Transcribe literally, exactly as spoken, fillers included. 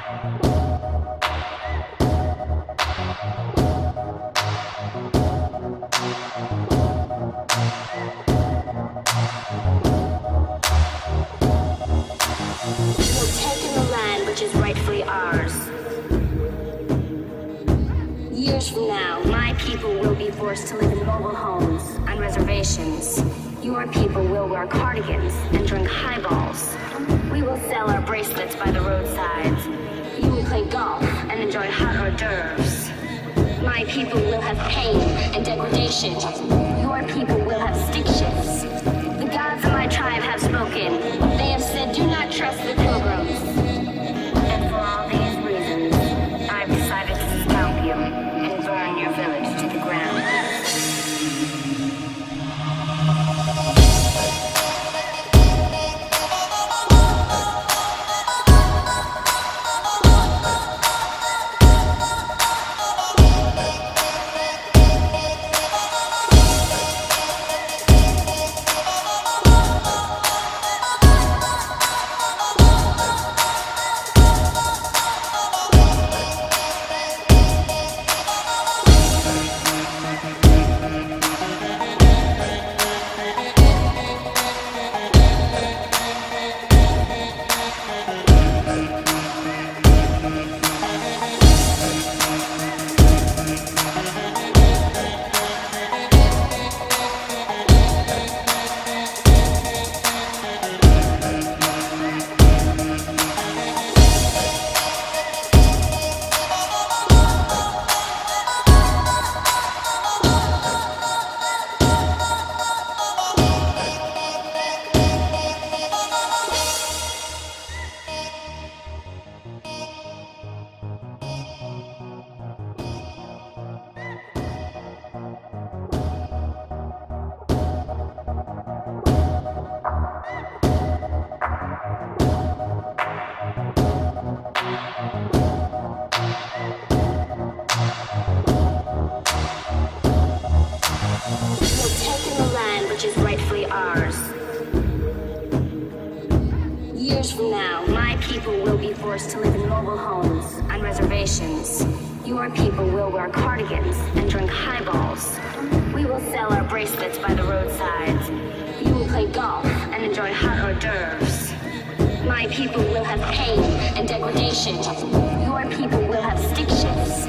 taken the land which is rightfully ours. Years from now, my people will be forced to live in mobile homes on reservations. Your people will wear cardigans and drink highballs. We will sell our bracelets by the roadsides. You will play golf and enjoy hot hors d'oeuvres. My people will have pain and degradation. Your people will have stick shifts. The gods of my tribe have spoken. They have said, do not trust the pilgrims. And for all these reasons, I've decided to scalp you and burn your village to the ground. Years from now, my people will be forced to live in mobile homes on reservations. Your people will wear cardigans and drink highballs. We will sell our bracelets by the roadsides. You will play golf and enjoy hot hors d'oeuvres. My people will have pain and degradation. Your people will have stick shifts.